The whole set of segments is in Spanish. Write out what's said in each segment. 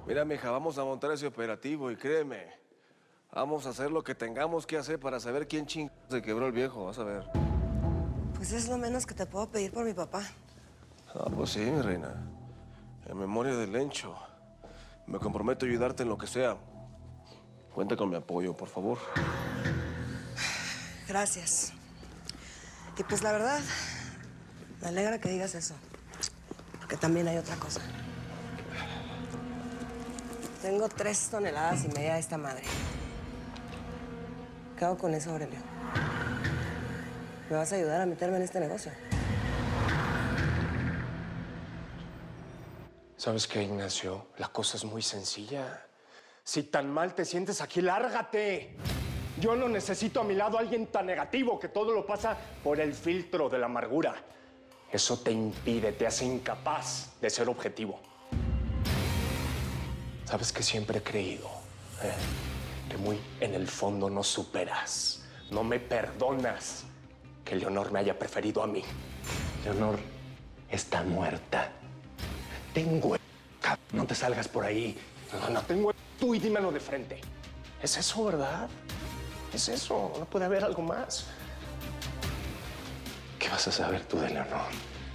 Mira, mija, vamos a montar ese operativo y créeme, vamos a hacer lo que tengamos que hacer para saber quién se quebró el viejo, vas a ver. Pues es lo menos que te puedo pedir por mi papá. Ah, pues sí, mi reina. En memoria del Lencho, me comprometo a ayudarte en lo que sea. Cuenta con mi apoyo, por favor. Gracias. Y pues la verdad, me alegra que digas eso. Porque también hay otra cosa. Tengo 3,5 toneladas de esta madre. ¿Qué hago con eso, Aurelio? ¿Me vas a ayudar a meterme en este negocio? ¿Sabes qué, Ignacio? La cosa es muy sencilla. Si tan mal te sientes aquí, lárgate. Yo no necesito a mi lado a alguien tan negativo que todo lo pasa por el filtro de la amargura. Eso te impide, te hace incapaz de ser objetivo. ¿Sabes que siempre he creído? Que muy en el fondo no superas, no me perdonas que Leonor me haya preferido a mí. Leonor está muerta. Tengo no te salgas por ahí. No tengo tú y dímelo de frente. Es eso, ¿verdad? Es eso, no puede haber algo más. ¿Qué vas a saber tú de Leonor?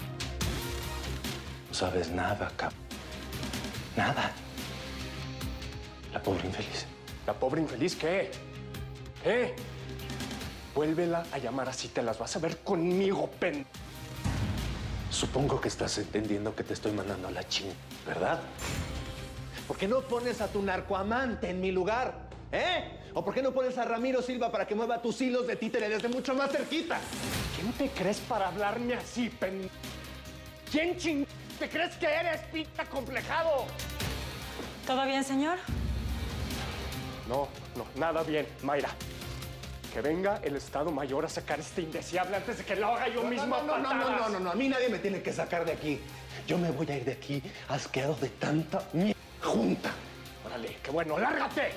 No sabes nada, Nada. La pobre infeliz. ¿La pobre infeliz qué? ¿Eh? Vuélvela a llamar así, te las vas a ver conmigo, Supongo que estás entendiendo que te estoy mandando a la ching, ¿verdad? ¿Por qué no pones a tu narcoamante en mi lugar? ¿O por qué no pones a Ramiro Silva para que mueva tus hilos de títere desde mucho más cerquita? ¿Quién te crees para hablarme así, ¿Quién te crees que eres, pinta complejado? ¿Todo bien, señor? No, nada bien, Mayra. Que venga el Estado Mayor a sacar este indeseable antes de que lo haga yo mismo a patadas. No, a mí nadie me tiene que sacar de aquí. Yo me voy a ir de aquí asqueado de tanta junta. Órale, qué bueno, lárgate.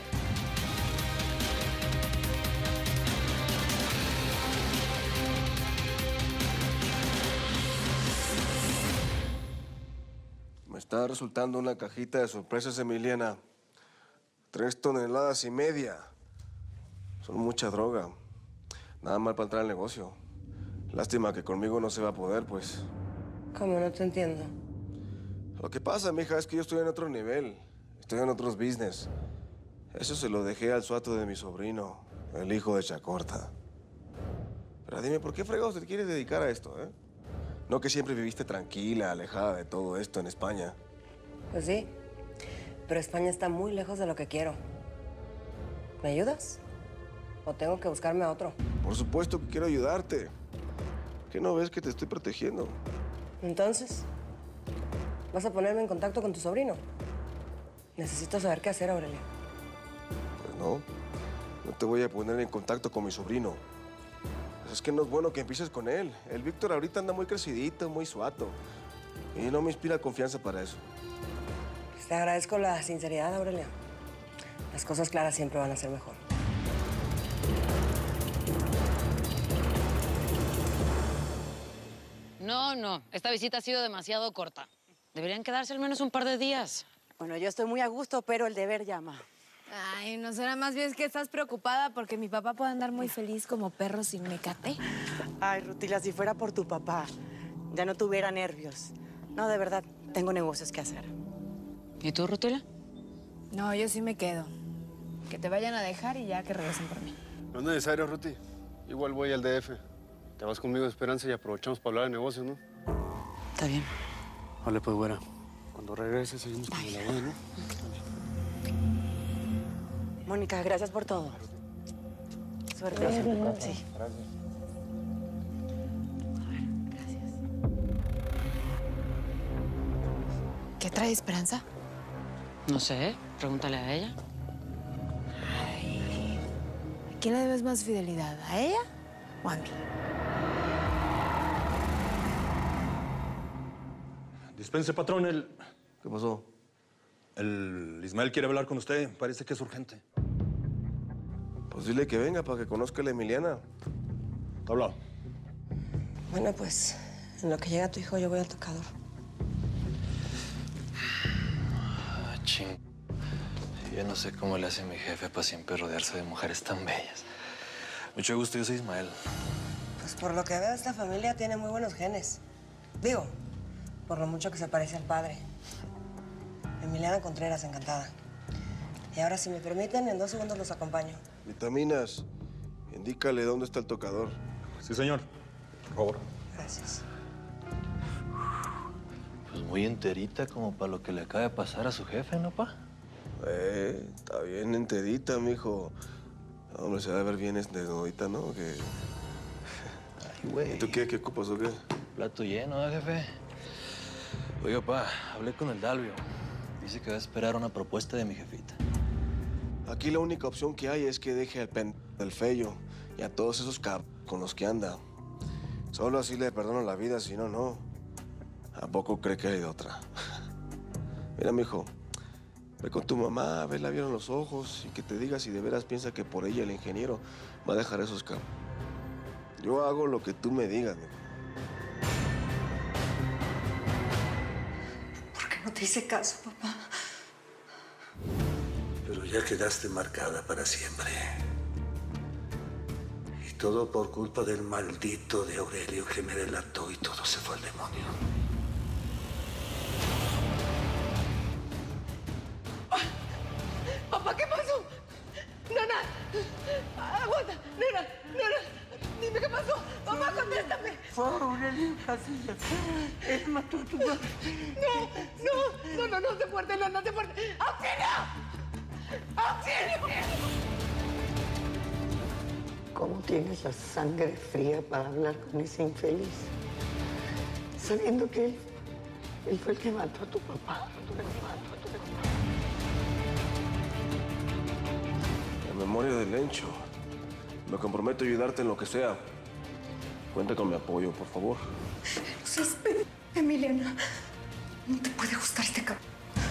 Me está resultando una cajita de sorpresas, Emiliana. 3,5 toneladas. Son mucha droga. Nada mal para entrar al negocio. Lástima que conmigo no se va a poder, pues. ¿Cómo? No te entiendo. Lo que pasa, mija, es que yo estoy en otro nivel. Estoy en otros business. Eso se lo dejé al suato de mi sobrino, el hijo de Chacorta. Pero dime, ¿por qué fregados te quieres dedicar a esto, No que siempre viviste tranquila, alejada de todo esto en España. Pues sí, pero España está muy lejos de lo que quiero. ¿Me ayudas? ¿O tengo que buscarme a otro? Por supuesto que quiero ayudarte. ¿Qué no ves que te estoy protegiendo? Entonces, ¿vas a ponerme en contacto con tu sobrino? Necesito saber qué hacer, Aurelio. Pues no te voy a poner en contacto con mi sobrino. Pues es que no es bueno que empieces con él. El Víctor ahorita anda muy crecidito, muy suato. Y no me inspira confianza para eso. Pues te agradezco la sinceridad, Aurelio. Las cosas claras siempre van a ser mejor. No. Esta visita ha sido demasiado corta. Deberían quedarse al menos un par de días. Bueno, yo estoy muy a gusto, pero el deber llama. Ay, ¿no será más bien que estás preocupada porque mi papá puede andar muy feliz como perro sin mecate? Ay, Rutila, si fuera por tu papá, ya no tuviera nervios. No, de verdad, tengo negocios que hacer. ¿Y tú, Rutila? No, yo sí me quedo. Que te vayan a dejar y ya que regresen por mí. No es necesario, Ruti. Igual voy al DF. Te vas conmigo, Esperanza, y aprovechamos para hablar de negocios, ¿no? Está bien. Vale, pues, güera. Cuando regreses, seguimos con la boda, ¿no? Mónica, gracias por todo. Suerte. Gracias. Sí. Gracias. A ver, gracias. ¿Qué trae Esperanza? No sé, pregúntale a ella. Ay, ¿a quién le debes más fidelidad? ¿A ella o a mí? Dispense, patrón, ¿Qué pasó? el Ismael quiere hablar con usted. Parece que es urgente. Pues dile que venga para que conozca a la Emiliana. ¿Está hablado? Bueno, pues, en lo que llega tu hijo, yo voy al tocador. Ching. Yo no sé cómo le hace mi jefe para siempre rodearse de mujeres tan bellas. Mucho gusto, yo soy Ismael. Pues por lo que veo, esta familia tiene muy buenos genes. Digo, por lo mucho que se parece al padre. Emiliana Contreras, encantada. Y ahora, si me permiten, en 2 segundos los acompaño. Vitaminas. Indícale dónde está el tocador. Sí, señor. Por favor. Gracias. Pues muy enterita como para lo que le acaba de pasar a su jefe, ¿no, pa? Está bien enterita, mijo. Hombre, se va a ver bien desnudita, ¿no? Que... Ay, güey. ¿Y tú qué? ¿Qué ocupas o qué? Plato lleno, jefe? Oiga, pa, hablé con el Dalvio. Dice que va a esperar una propuesta de mi jefita. Aquí la única opción que hay es que deje al del Feyo y a todos esos con los que anda. Solo así le perdono la vida, si no, no. ¿A poco cree que hay de otra? Mira, mijo, ve con tu mamá, vela bien en los ojos y que te diga si de veras piensa que por ella el ingeniero va a dejar esos Yo hago lo que tú me digas, mijo. ¿Por qué no te hice caso, papá? Pero ya quedaste marcada para siempre. Y todo por culpa del maldito de Aurelio que me delató y todo se fue al demonio. Papá, ¿qué pasó? Nana, aguanta. Nana, dime qué pasó. Papá, contéstame. Fue Aurelio Casillas. Él mató a tu padre. No te fuerte, no te fuerte. ¡Auxilio! ¡Auxilio! ¿Cómo tienes la sangre fría para hablar con ese infeliz? Sabiendo que él fue el que mató a tu papá. En memoria del Lencho, me comprometo a ayudarte en lo que sea. Cuenta con mi apoyo, por favor. No seas Emiliana. No te puede gustar este cabrón.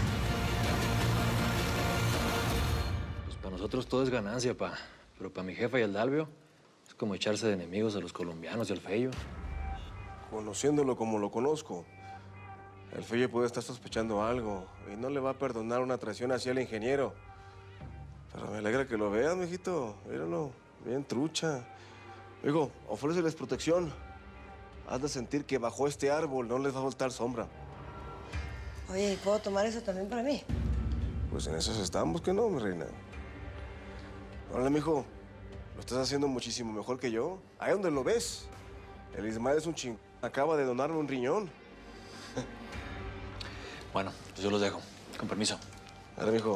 Pues para nosotros todo es ganancia, pa. Pero para mi jefa y el Dalvio es como echarse de enemigos a los colombianos y al Feyo. Conociéndolo como lo conozco, el Feyo puede estar sospechando algo y no le va a perdonar una traición hacia el ingeniero. Pero me alegra que lo veas, mijito. Míralo, bien trucha. Digo, ofréceles protección. Haz de sentir que bajo este árbol no les va a faltar sombra. Oye, ¿y puedo tomar eso también para mí? Pues en eso estamos, ¿que no, mi reina? Órale, mijo. Lo estás haciendo muchísimo mejor que yo. Ahí donde lo ves. El Ismael es un ching... Acaba de donarme un riñón. Bueno, pues yo los dejo. Con permiso. Dale, mijo.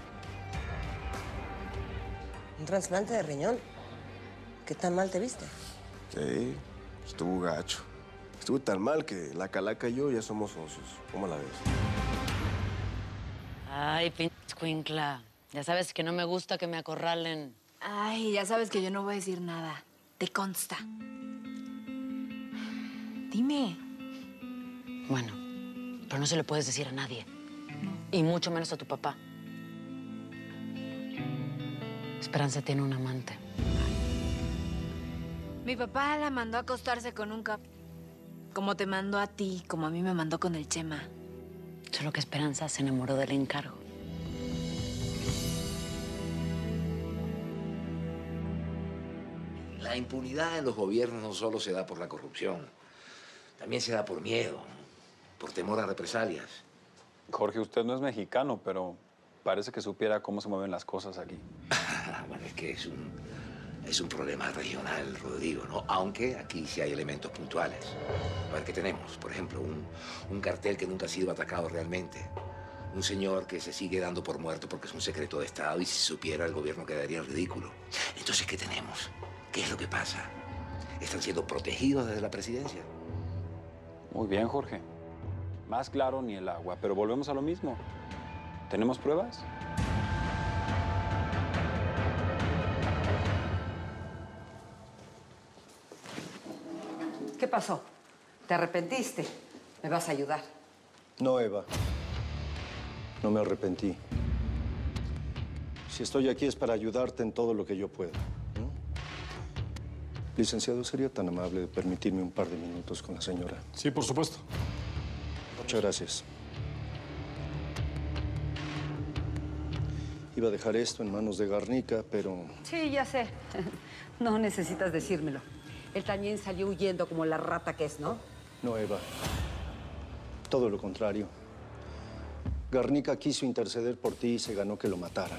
¿Un trasplante de riñón? ¿Qué tan mal te viste? Sí, estuvo gacho. Estuvo tan mal que la calaca y yo ya somos socios. ¿Cómo la ves? Ay, pinche escuincla. Ya sabes que no me gusta que me acorralen. Ay, ya sabes que yo no voy a decir nada. Te consta. Dime. Bueno, pero no se lo puedes decir a nadie. Y mucho menos a tu papá. Esperanza tiene un amante. Mi papá la mandó a acostarse con un como te mandó a ti, como a mí me mandó con el Chema. Solo que Esperanza se enamoró del encargo. La impunidad en los gobiernos no solo se da por la corrupción, también se da por miedo, por temor a represalias. Jorge, usted no es mexicano, pero parece que supiera cómo se mueven las cosas aquí. Bueno, es que es un problema regional, Rodrigo, ¿no? Aunque aquí sí hay elementos puntuales. A ver, ¿qué tenemos? Por ejemplo, un cartel que nunca ha sido atacado realmente. Un señor que se sigue dando por muerto porque es un secreto de Estado y si se supiera el gobierno quedaría en ridículo. Entonces, ¿qué tenemos? ¿Qué es lo que pasa? ¿Están siendo protegidos desde la presidencia? Muy bien, Jorge. Más claro ni el agua, pero volvemos a lo mismo. ¿Tenemos pruebas? ¿Qué pasó? ¿Te arrepentiste? ¿Me vas a ayudar? No, Eva. No me arrepentí. Si estoy aquí es para ayudarte en todo lo que yo pueda. ¿No? Licenciado, ¿sería tan amable de permitirme un par de minutos con la señora? Sí, por supuesto. Muchas gracias. Iba a dejar esto en manos de Garnica, pero... Sí, ya sé. No necesitas decírmelo. Él también salió huyendo como la rata que es, ¿no? No, Eva. Todo lo contrario. Garnica quiso interceder por ti y se ganó que lo mataran.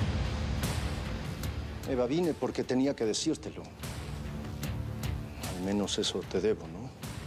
Eva, vine porque tenía que decírtelo. Al menos eso te debo, ¿no?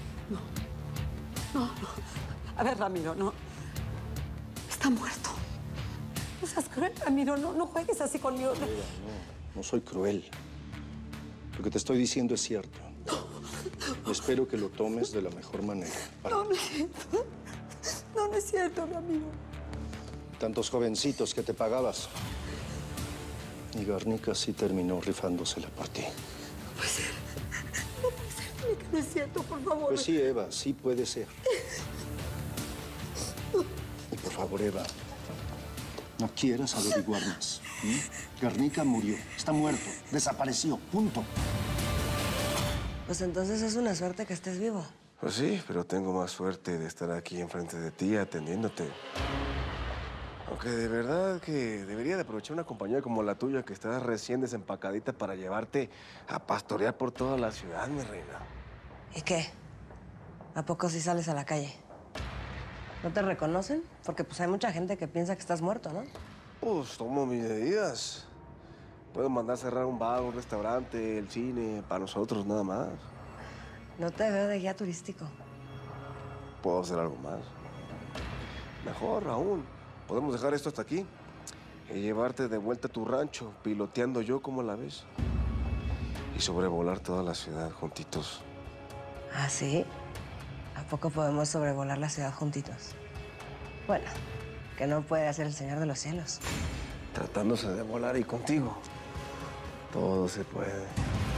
No. A ver, Ramiro, no. Está muerto. No seas cruel, Ramiro. No juegues así conmigo. Eva, no soy cruel. Lo que te estoy diciendo es cierto. Espero que lo tomes de la mejor manera. No es cierto. No es cierto, Ramiro. Tantos jovencitos que te pagabas. Y Garnica sí terminó rifándosela por ti. No puede ser. Dime que no es cierto, por favor. Pues sí, Eva, sí puede ser. Y por favor, Eva, no quieras averiguar más. Garnica murió, está muerto, desapareció, punto. Pues entonces es una suerte que estés vivo. Pues sí, pero tengo más suerte de estar aquí enfrente de ti atendiéndote. Aunque de verdad que debería de aprovechar una compañía como la tuya que está recién desempacadita para llevarte a pastorear por toda la ciudad, mi reina. ¿Y qué? ¿A poco sí sales a la calle? ¿No te reconocen? Porque pues hay mucha gente que piensa que estás muerto, ¿no? Pues tomo mis medidas. Puedo mandar cerrar un bar, un restaurante, el cine, para nosotros nada más. No te veo de guía turístico. Puedo hacer algo más. Mejor aún, podemos dejar esto hasta aquí y llevarte de vuelta a tu rancho, piloteando yo como la ves. Y sobrevolar toda la ciudad juntitos. ¿Ah, sí? ¿A poco podemos sobrevolar la ciudad juntitos? Bueno, que no puede hacer el Señor de los Cielos. Tratándose de volar y contigo, todo se puede.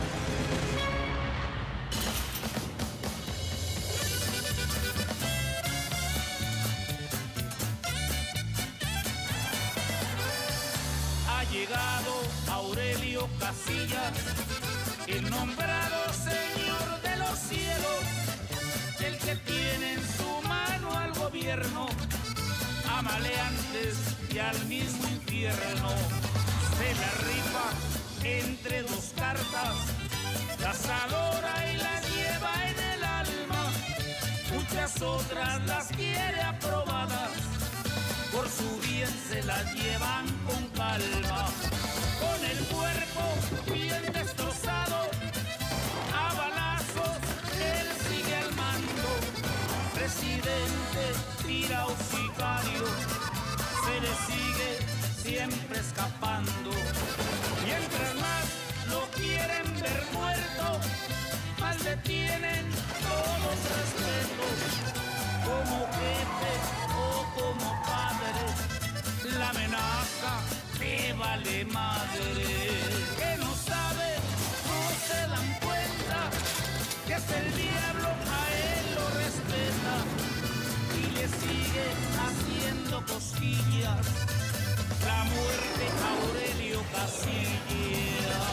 Ha llegado Aurelio Casillas, el nombrado Señor de los Cielos, el que tiene en su mano al gobierno, a maleantes y al mismo infierno. Se la rifa entre dos cartas, la adora y la lleva en el alma. Muchas otras las quiere aprobadas, por su bien se las llevan con calma. Con el cuerpo bien destrozado, a balazos él sigue al mando. Presidente, tira o sicario, se le sigue siempre escapando. Mientras más lo quieren ver muerto, más le tienen todos respeto. Como jefe o como padre, la amenaza te vale madre. Que no sabe, no se dan cuenta, que es el diablo, a él lo respeta y le sigue haciendo cosquillas la muerte a Aurelio Casillas.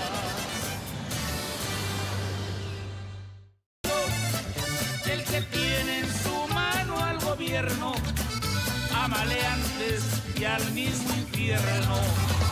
El que tiene en su mano al gobierno, a maleantes y al mismo infierno.